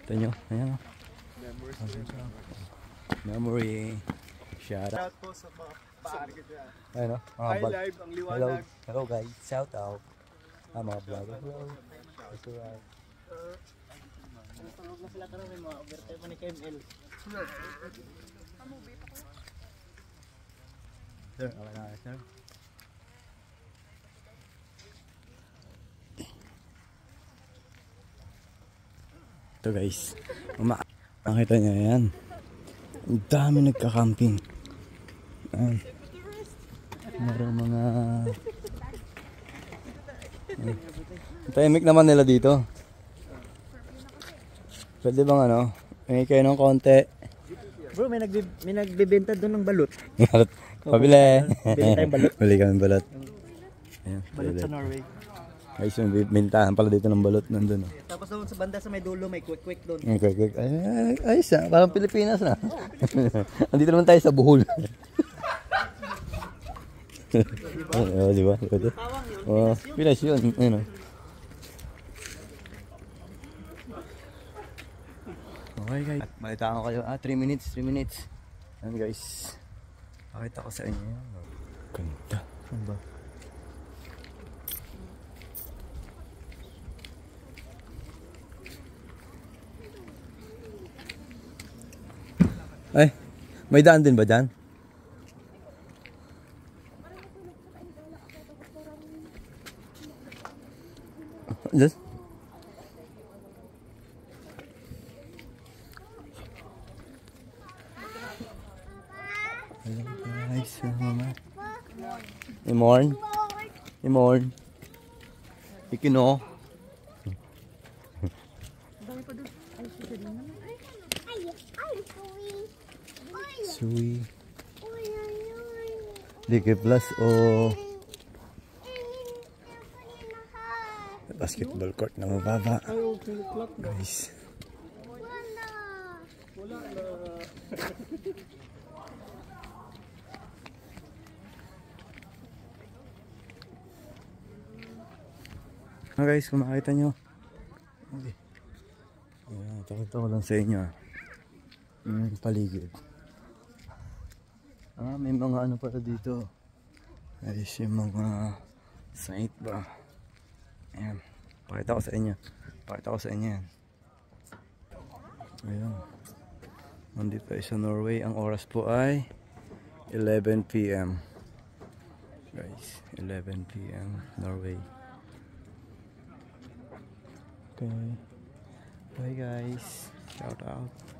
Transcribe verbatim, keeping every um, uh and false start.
Kita nyo, ayan. Memory. Shout out. Shout po sa mga paarigid niya. Ayun o. Hi live, ang Hello, liwanag. hello guys. Shout out. Ah, mga vlogger. Hello. That's alright. Tulog na sila karon may mga overtime pa ni K M L. Sir, okay na sir. Ito guys. Uma Nakita niyo yan. Ang dami nagka-camping. Ayan. Merong mga tahimik naman nila dito. Pwede bang ano? May kayo ng konti. Bro, may nagbi may nagbebenta doon ng balot. Balot. Pabili. Bili tayong balot. Bili kami balot. Ayan, Balot sa Norway. guys, yung bintahan pala dito ng balot nandun. Oh. Tapos doon sa banda sa may dulo may quick-quick doon. Okay, okay. Ay, ay, ayos ah. Parang Pilipinas na. Andito naman tayo sa Bohol. Oh, di ba? Oh, Pinas yun. Ayun, oh. Okay guys. Malita ko kayo. Ah, three minutes, three minutes. Ayan guys. Pakita ko sa inyo. Ganda. Ano ba? Ay, may daan din ba dyan? Yes. Hello guys, mama. Imorn. Imorn. Ikino. Sui. Dike plus o basketball court na mababa. Guys. Ah guys, kung makita nyo. Okay. Ayan, takot ko lang sa inyo. Yung paligid. Ah, may mga ano pala dito. Ayos yung mga site ba. Ayan. Pakita ko sa inyo. Pakita ko sa inyo yan. Ayan. Nandito tayo sa Norway. Ang oras po ay eleven p m Guys, eleven p m Norway. Okay. Bye guys. Shout out.